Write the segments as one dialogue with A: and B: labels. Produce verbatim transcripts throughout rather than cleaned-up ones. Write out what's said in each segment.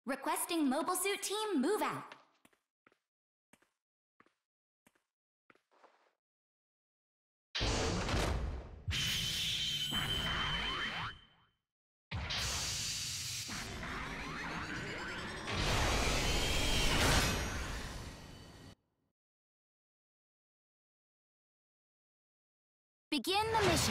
A: Requesting mobile suit team move out. Begin the mission.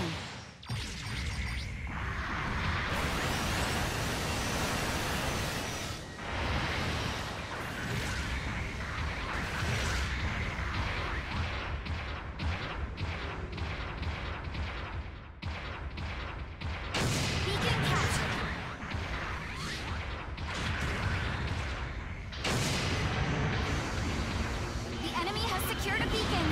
A: Beacon captured. The enemy has secured a beacon.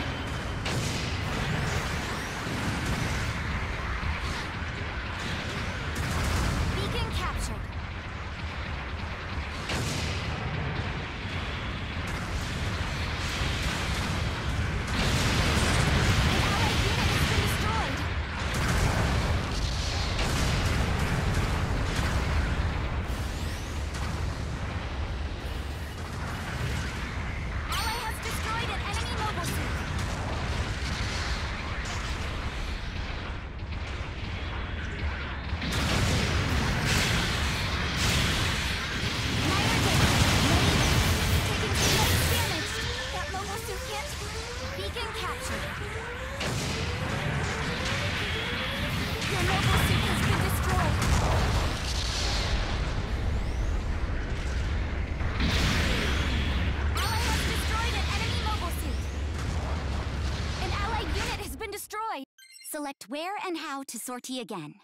A: Select where and how to sortie again.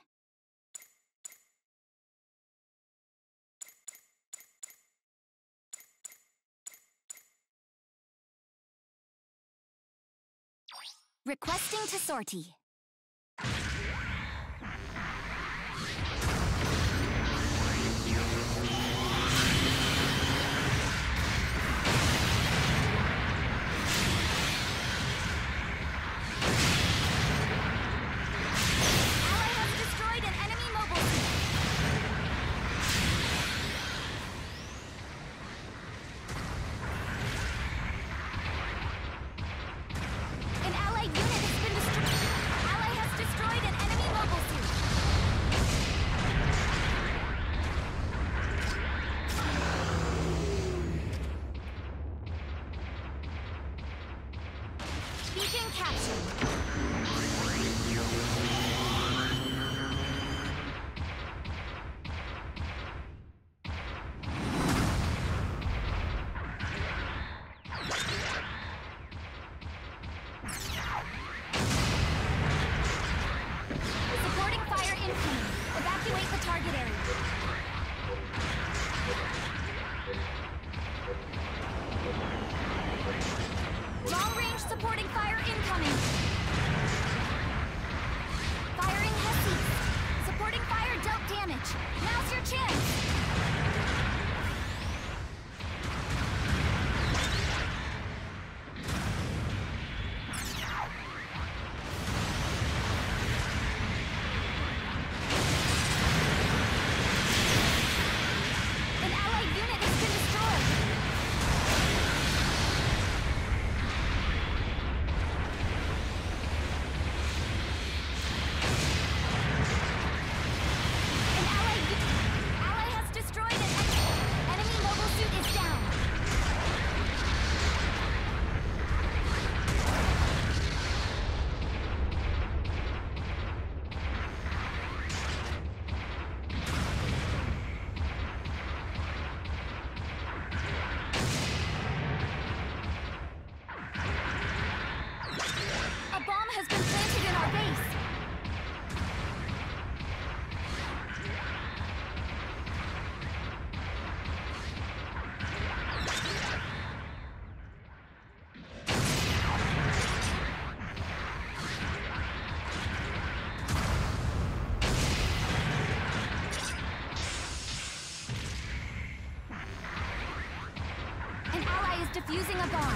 A: Requesting to sortie. Beacon captured. Supporting fire incoming. Evacuate the target area. Long-range supporting fire incoming. Firing has ceased. Supporting fire dealt damage. Now's your chance. An allied unit has been destroyed. Has been planted in our base. An ally is defusing a bomb.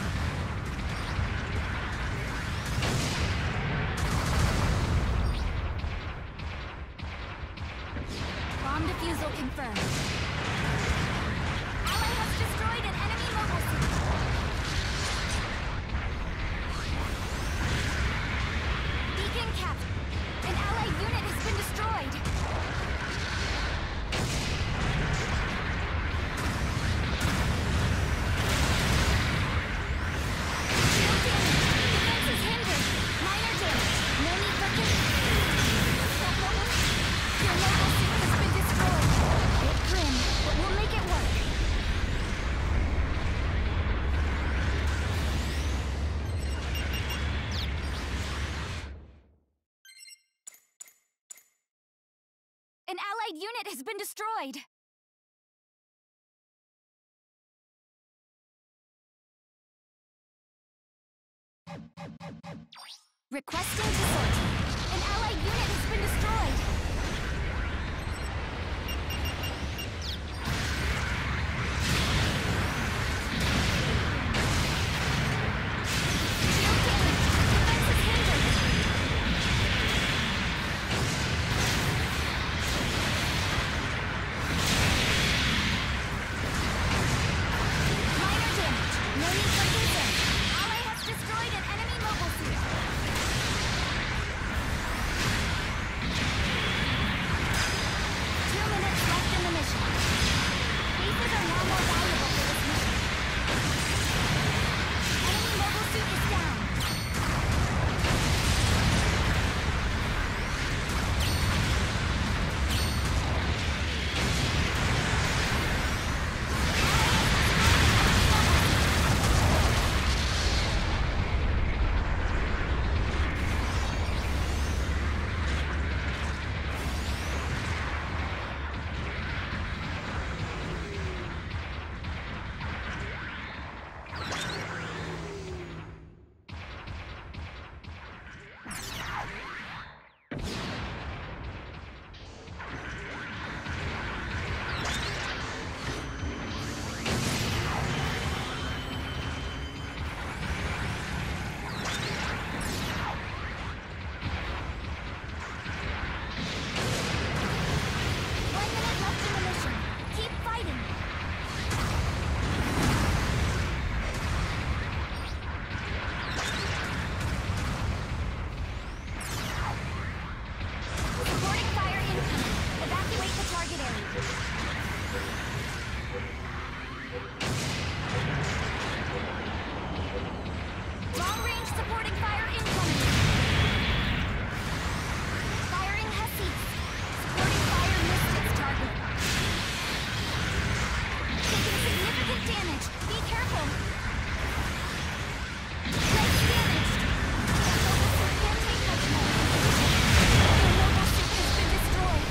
A: Bomb defusal confirmed. destroyed an enemy mobile suit. Beacon capped. An allied unit has been destroyed. Shield damage. Defense is hindered. Minor damage. No need for kick. That mobile... Your mobile suit has been destroyed. Bit grim, but we'll make it work. An allied unit has been destroyed! Requesting to sort. An allied unit has been destroyed! Shield damage! Defense is hindered! Minor damage. No need for concern. Ally has destroyed an enemy mobile suit. Two minutes left in the mission. Bases are now more valuable for this mission. Enemy mobile suit is down. One minute left in the mission. Keep fighting. Supporting fire incoming. Evacuate the target area. Long-range supporting fire incoming. Firing Hussies. Supporting fire missed its target. Taking significant damage. Be careful. Legs damaged. Your mobile suit can't take much more. Your mobile suit has been destroyed.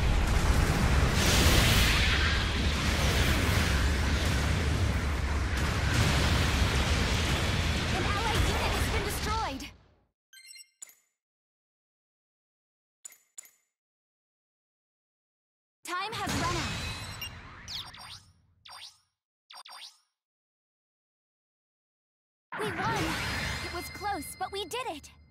A: An allied unit has been destroyed. Time has run out. We won! It was close, but we did it!